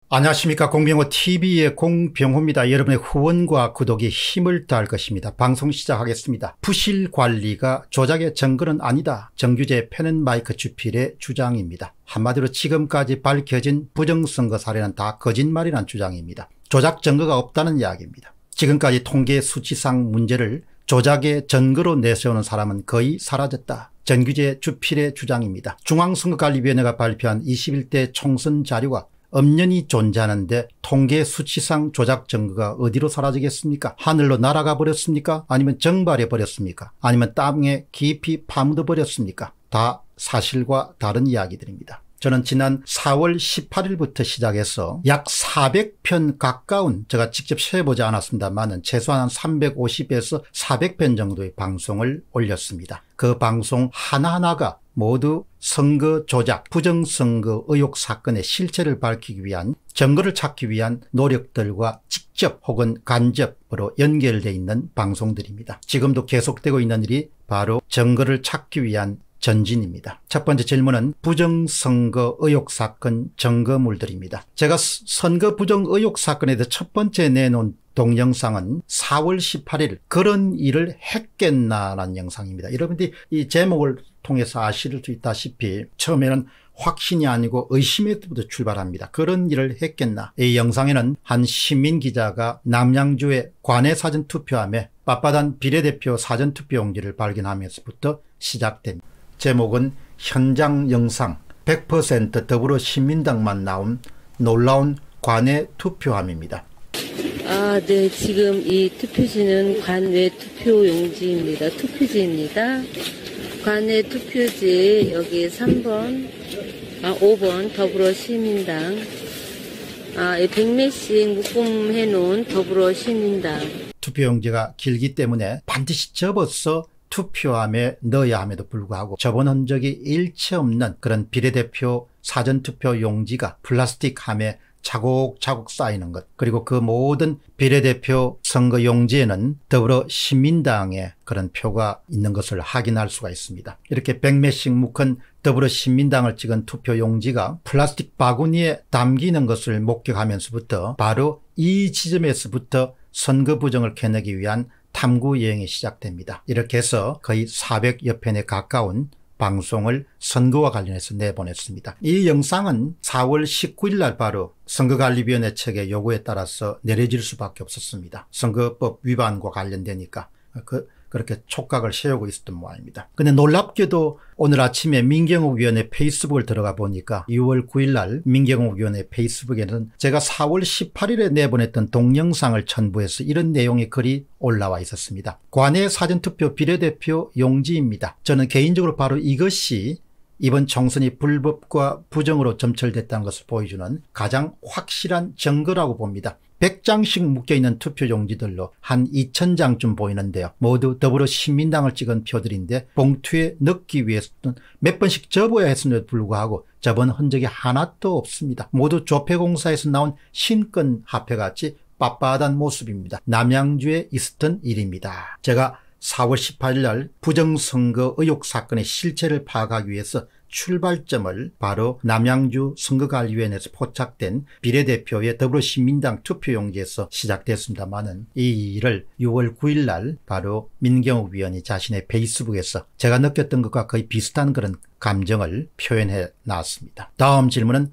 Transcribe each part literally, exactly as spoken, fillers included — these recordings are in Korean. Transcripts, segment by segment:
안녕하십니까. 공병호티비의 공병호입니다. 여러분의 후원과 구독이 힘을 더할 것입니다. 방송 시작하겠습니다. 부실관리가 조작의 증거는 아니다. 정규재 펜앤마이크 주필의 주장입니다. 한마디로 지금까지 밝혀진 부정선거 사례는 다 거짓말이라는 주장입니다. 조작 증거가 없다는 이야기입니다. 지금까지 통계 수치상 문제를 조작의 증거로 내세우는 사람은 거의 사라졌다. 정규재 주필의 주장입니다. 중앙선거관리위원회가 발표한 이십일 대 총선 자료가 엄연히 존재하는데 통계 수치상 조작 증거가 어디로 사라지겠습니까? 하늘로 날아가 버렸습니까? 아니면 정발해 버렸습니까? 아니면 땅에 깊이 파묻어 버렸습니까? 다 사실과 다른 이야기들입니다. 저는 지난 사월 십팔일부터 시작해서 약 사백 편 가까운, 제가 직접 세어보지 않았습니다만 최소한 삼백오십에서 사백 편 정도의 방송을 올렸습니다. 그 방송 하나하나가 모두 선거 조작, 부정선거 의혹 사건의 실체를 밝히기 위한, 증거를 찾기 위한 노력들과 직접 혹은 간접으로 연결되어 있는 방송들입니다. 지금도 계속되고 있는 일이 바로 증거를 찾기 위한 전진입니다. 첫 번째 질문은 부정선거 의혹 사건 증거물들입니다. 제가 선거 부정 의혹 사건에 대해 첫 번째 내놓은 동영상은 사월 십팔일 그런 일을 했겠나라는 영상입니다. 여러분들이 이 제목을 통해서 아실 수 있다시피 처음에는 확신이 아니고 의심에부터 출발합니다. 그런 일을 했겠나. 이 영상에는 한 시민기자가 남양주의 관내사전 투표함에 빳빳한 비례대표 사전투표용지를 발견하면서부터 시작됩니다. 제목은 현장 영상 백 퍼센트 더불어시민당만 나온 놀라운 관내 투표함입니다. 아, 네. 지금 이 투표지는 관내 투표용지입니다. 투표지입니다. 관내 투표지 여기 삼 번, 아, 오 번 더불어시민당. 아, 백매씩 묶음해 놓은 더불어시민당. 투표용지가 길기 때문에 반드시 접어서 투표함에 넣어야 함에도 불구하고 접은 흔적이 일체 없는 그런 비례대표 사전투표 용지가 플라스틱 함에 차곡차곡 쌓이는 것, 그리고 그 모든 비례대표 선거 용지에는 더불어시민당의 그런 표가 있는 것을 확인할 수가 있습니다. 이렇게 백매씩 묶은 더불어시민당을 찍은 투표 용지가 플라스틱 바구니에 담기는 것을 목격하면서부터 바로 이 지점에서부터 선거 부정을 캐내기 위한 탐구 여행이 시작됩니다. 이렇게 해서 거의 사백여 편에 가까운 방송을 선거와 관련해서 내보냈습니다. 이 영상은 사월 십구일 날 바로 선거관리위원회 측의 요구에 따라서 내려질 수밖에 없었습니다. 선거법 위반과 관련되니까 그 그렇게 촉각을 세우고 있었던 모양입니다. 근데 놀랍게도 오늘 아침에 민경욱 위원의 페이스북을 들어가 보니까 유월 구일 날 민경욱 위원의 페이스북에는 제가 사월 십팔일에 내보냈던 동영상을 첨부해서 이런 내용의 글이 올라와 있었습니다. 관내 사전투표 비례대표 용지입니다. 저는 개인적으로 바로 이것이 이번 총선이 불법과 부정으로 점철됐다는 것을 보여주는 가장 확실한 증거라고 봅니다. 백 장씩 묶여있는 투표용지들로 한 이천 장쯤 보이는데요. 모두 더불어시민당을 찍은 표들인데 봉투에 넣기 위해서는 몇 번씩 접어야 했음에도 불구하고 접은 흔적이 하나도 없습니다. 모두 조폐공사에서 나온 신건 화폐같이 빳빳한 모습입니다. 남양주에 있었던 일입니다. 제가 사월 십팔일 날 부정선거 의혹 사건의 실체를 파악하기 위해서 출발점을 바로 남양주 선거관리위원회에서 포착된 비례대표의 더불어시민당 투표용지에서 시작됐습니다마는 이 일을 유월 구일 날 바로 민경욱 위원이 자신의 페이스북에서 제가 느꼈던 것과 거의 비슷한 그런 감정을 표현해 놨습니다. 다음 질문은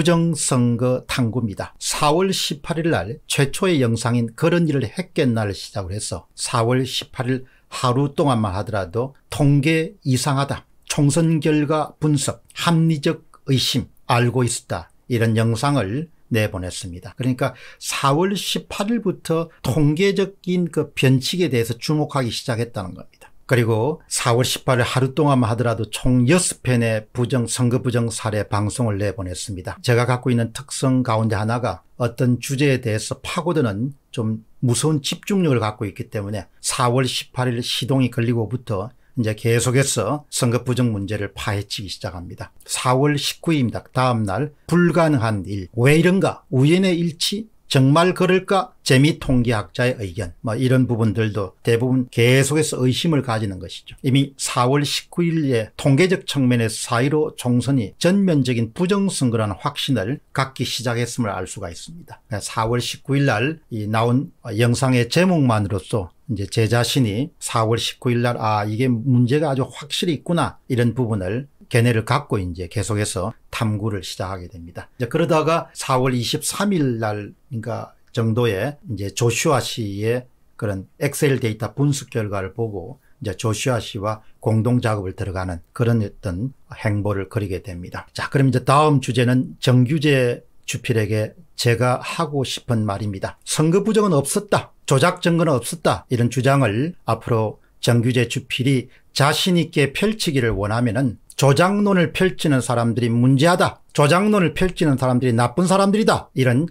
부정선거 탐구입니다. 사월 십팔일 날 최초의 영상인 그런 일을 했겠나를 시작을 해서 사월 십팔일 하루 동안만 하더라도 통계 이상하다, 총선 결과 분석, 합리적 의심, 알고 있었다, 이런 영상을 내보냈습니다. 그러니까 사월 십팔일부터 통계적인 그 변칙에 대해서 주목하기 시작했다는 겁니다. 그리고 사월 십팔일 하루 동안만 하더라도 총 여섯 편의 부정, 선거 부정 사례 방송을 내보냈습니다. 제가 갖고 있는 특성 가운데 하나가 어떤 주제에 대해서 파고드는 좀 무서운 집중력을 갖고 있기 때문에 사월 십팔일 시동이 걸리고부터 이제 계속해서 선거 부정 문제를 파헤치기 시작합니다. 사월 십구일입니다. 다음 날 불가능한 일. 왜 이런가? 우연의 일치? 정말 그럴까? 재미통계학자의 의견, 뭐 이런 부분들도 대부분 계속해서 의심을 가지는 것이죠. 이미 사월 십구일에 통계적 측면에서 사일오 총선이 전면적인 부정선거라는 확신을 갖기 시작했음을 알 수가 있습니다. 사월 십구일 날 이 나온 영상의 제목만으로써 이제 제 자신이 사월 십구일 날 아 이게 문제가 아주 확실히 있구나 이런 부분을 견해를 갖고 이제 계속해서 탐구를 시작하게 됩니다. 이제 그러다가 사월 이십삼일 날 그러니까 정도에 이제 조슈아 씨의 그런 엑셀 데이터 분석 결과를 보고 이제 조슈아 씨와 공동 작업을 들어가는 그런 어떤 행보를 거리게 됩니다. 자, 그럼 이제 다음 주제는 정규재 주필에게 제가 하고 싶은 말입니다. 선거 부정은 없었다. 조작 증거는 없었다. 이런 주장을 앞으로 정규재 주필이 자신 있게 펼치기를 원하면은 조작론을 펼치는 사람들이 문제하다. 조작론을 펼치는 사람들이 나쁜 사람들이다. 이런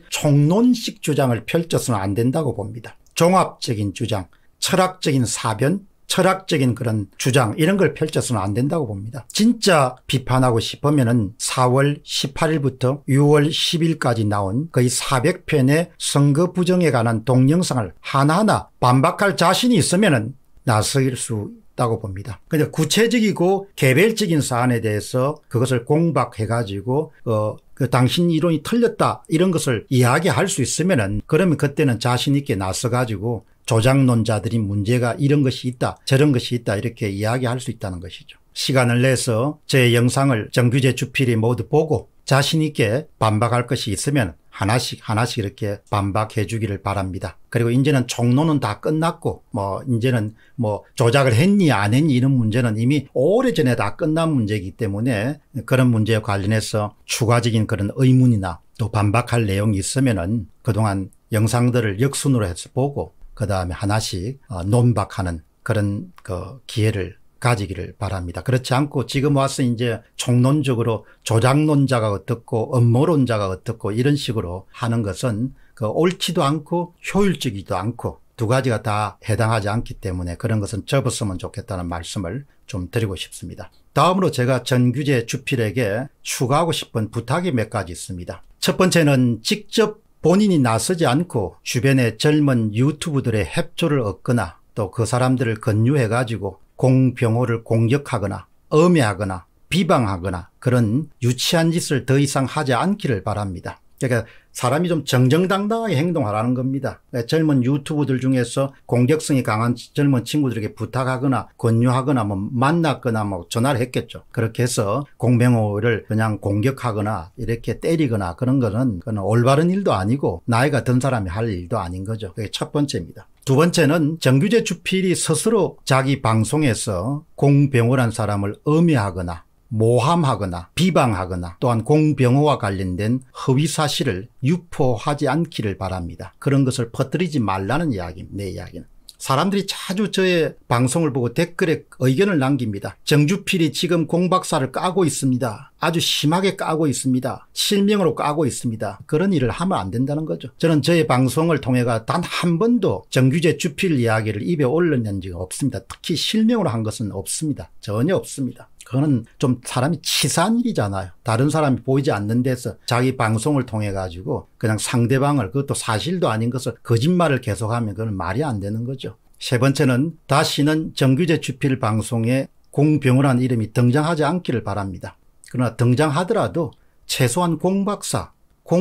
총론식 주장을 펼쳐서는 안 된다고 봅니다. 종합적인 주장, 철학적인 사변, 철학적인 그런 주장 이런 걸 펼쳐서는 안 된다고 봅니다. 진짜 비판하고 싶으면은 사월 십팔일부터 유월 십일까지 나온 거의 사백 편의 선거 부정에 관한 동영상을 하나하나 반박할 자신이 있으면은 나설 수 있다고 봅니다. 근데 구체적이고 개별적인 사안에 대해서 그것을 공박해 가지고 어 그 당신 이론이 틀렸다 이런 것을 이야기할 수 있으면은 그러면 그때는 자신 있게 나서 가지고 조작론자들이 문제가 이런 것이 있다 저런 것이 있다 이렇게 이야기할 수 있다는 것이죠. 시간을 내서 제 영상을 정규재 주필이 모두 보고 자신 있게 반박할 것이 있으면 하나씩 하나씩 이렇게 반박해 주기를 바랍니다. 그리고 이제는 총론은 다 끝났고 뭐 이제는 뭐 조작을 했니 안 했니 이런 문제는 이미 오래전에 다 끝난 문제이기 때문에 그런 문제에 관련해서 추가적인 그런 의문이나 또 반박할 내용이 있으면은 그동안 영상들을 역순으로 해서 보고 그 다음에 하나씩 논박하는 그런 그 기회를 가지기를 바랍니다. 그렇지 않고 지금 와서 이제 총론적으로 조작론자가 어떻고 음모론자가 어떻고 이런 식으로 하는 것은 그 옳지도 않고 효율적이지도 않고 두 가지가 다 해당하지 않기 때문에 그런 것은 접었으면 좋겠다는 말씀을 좀 드리고 싶습니다. 다음으로 제가 정규재 주필에게 추가하고 싶은 부탁이 몇 가지 있습니다. 첫 번째는 직접 본인이 나서지 않고 주변의 젊은 유튜브들의 협조를 얻거나 또 그 사람들을 권유해 가지고 공병호를 공격하거나 엄해하거나 비방하거나 그런 유치한 짓을 더 이상 하지 않기를 바랍니다. 그러니까 사람이 좀 정정당당하게 행동하라는 겁니다. 그러니까 젊은 유튜브들 중에서 공격성이 강한 젊은 친구들에게 부탁하거나 권유하거나 뭐 만났거나 뭐 전화를 했겠죠. 그렇게 해서 공병호를 그냥 공격하거나 이렇게 때리거나 그런 거는 그건 올바른 일도 아니고 나이가 든 사람이 할 일도 아닌 거죠. 그게 첫 번째입니다. 두 번째는 정규재 주필이 스스로 자기 방송에서 공병호란 사람을 엄해하거나 모함하거나 비방하거나 또한 공병호와 관련된 허위사실을 유포하지 않기를 바랍니다. 그런 것을 퍼뜨리지 말라는 이야기입니다. 내 이야기는. 사람들이 자주 저의 방송을 보고 댓글에 의견을 남깁니다. 정주필이 지금 공박사를 까고 있습니다. 아주 심하게 까고 있습니다. 실명으로 까고 있습니다. 그런 일을 하면 안 된다는 거죠. 저는 저의 방송을 통해가 단 한 번도 정규재 주필 이야기를 입에 올려낸 적이 없습니다. 특히 실명으로 한 것은 없습니다. 전혀 없습니다. 그거는 좀 사람이 치사한 일이잖아요. 다른 사람이 보이지 않는 데서 자기 방송을 통해 가지고 그냥 상대방을 그것도 사실도 아닌 것을 거짓말을 계속하면 그건 말이 안 되는 거죠. 세 번째는 다시는 정규재 주필 방송에 공병호라는 이름이 등장하지 않기를 바랍니다. 그러나 등장하더라도 최소한 공박사,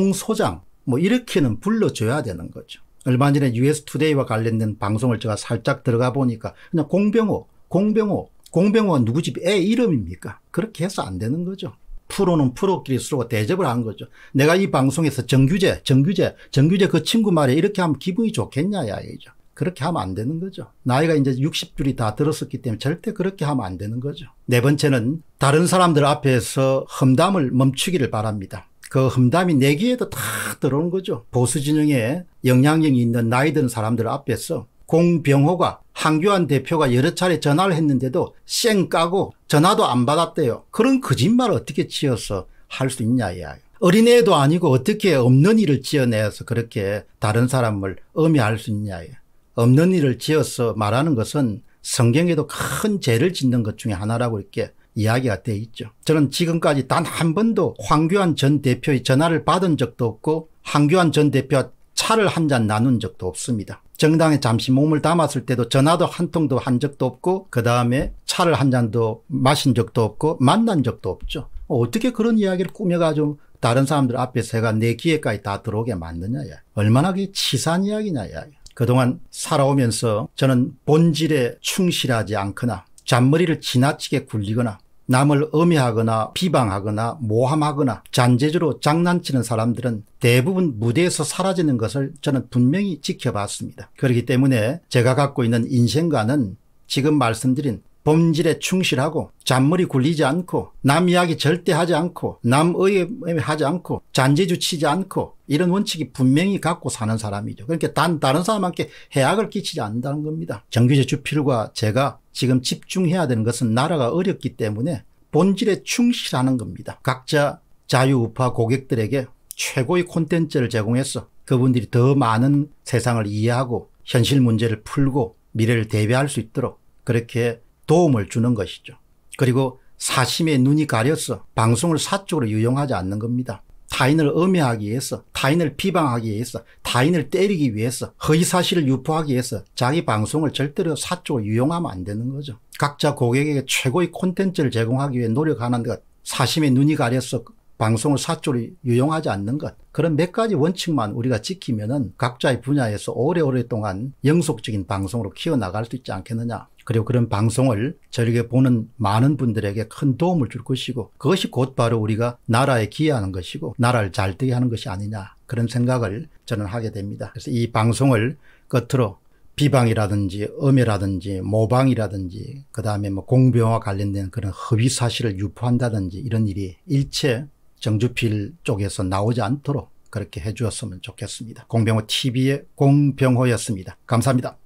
공소장 뭐 이렇게는 불러줘야 되는 거죠. 얼마 전에 유에스투데이와 관련된 방송을 제가 살짝 들어가 보니까 그냥 공병호, 공병호 공병호가 누구 집 애 이름입니까? 그렇게 해서 안 되는 거죠. 프로는 프로끼리 서로 대접을 한 거죠. 내가 이 방송에서 정규재, 정규재, 정규재 그 친구 말에 이렇게 하면 기분이 좋겠냐 야이죠. 그렇게 하면 안 되는 거죠. 나이가 이제 육십 줄이 다 들었었기 때문에 절대 그렇게 하면 안 되는 거죠. 네 번째는 다른 사람들 앞에서 험담을 멈추기를 바랍니다. 그 험담이 내 귀에도 다 들어오는 거죠. 보수 진영에 영향력이 있는 나이 든 사람들 앞에서 공병호가 한교안 대표가 여러 차례 전화를 했는데도 쌩 까고 전화도 안 받았대요. 그런 거짓말을 어떻게 지어서 할 수 있냐 이야. 어린애도 아니고 어떻게 없는 일을 지어내서 그렇게 다른 사람을 엄해할 수 있냐. 없는 일을 지어서 말하는 것은 성경에도 큰 죄를 짓는 것 중에 하나라고 이렇게 이야기가 되어 있죠. 저는 지금까지 단 한 번도 황교안 전 대표의 전화를 받은 적도 없고 황교안 전 대표와 차를 한 잔 나눈 적도 없습니다. 정당에 잠시 몸을 담았을 때도 전화도 한 통도 한 적도 없고 그 다음에 차를 한 잔도 마신 적도 없고 만난 적도 없죠. 어떻게 그런 이야기를 꾸며가지고 다른 사람들 앞에서 제가 내 귀에까지 다 들어오게 만드냐. 야. 얼마나 그게 치사한 이야기냐. 야. 그동안 살아오면서 저는 본질에 충실하지 않거나 잔머리를 지나치게 굴리거나 남을 음해하거나 비방하거나 모함하거나 잔재주로 장난치는 사람들은 대부분 무대에서 사라지는 것을 저는 분명히 지켜봤습니다. 그렇기 때문에 제가 갖고 있는 인생관은 지금 말씀드린 본질에 충실하고 잔머리 굴리지 않고 남 이야기 절대 하지 않고 남 의해하지 않고 잔재주 치지 않고 이런 원칙이 분명히 갖고 사는 사람이죠. 그러니까 단 다른 사람한테 해악을 끼치지 않는다는 겁니다. 정규재 주필과 제가 지금 집중해야 되는 것은 나라가 어렵기 때문에 본질에 충실하는 겁니다. 각자 자유우파 고객들에게 최고의 콘텐츠를 제공해서 그분들이 더 많은 세상을 이해하고 현실 문제를 풀고 미래를 대비할 수 있도록 그렇게 도움을 주는 것이죠. 그리고 사심에 눈이 가려서 방송을 사적으로 유용하지 않는 겁니다. 타인을 음해하기 위해서, 타인을 비방하기 위해서, 타인을 때리기 위해서, 허위사실을 유포하기 위해서 자기 방송을 절대로 사적으로 유용하면 안 되는 거죠. 각자 고객에게 최고의 콘텐츠를 제공하기 위해 노력하는 것, 사심에 눈이 가려서 방송을 사적으로 유용하지 않는 것, 그런 몇 가지 원칙만 우리가 지키면은 각자의 분야에서 오래오랫동안 영속적인 방송으로 키워나갈 수 있지 않겠느냐. 그리고 그런 방송을 저렇게 보는 많은 분들에게 큰 도움을 줄 것이고 그것이 곧바로 우리가 나라에 기여하는 것이고 나라를 잘 되게 하는 것이 아니냐, 그런 생각을 저는 하게 됩니다. 그래서 이 방송을 끝으로 비방이라든지 음해라든지 모방이라든지 그 다음에 뭐 공병과 관련된 그런 허위 사실을 유포한다든지 이런 일이 일체 정주필 쪽에서 나오지 않도록 그렇게 해 주었으면 좋겠습니다. 공병호 티비의 공병호였습니다. 감사합니다.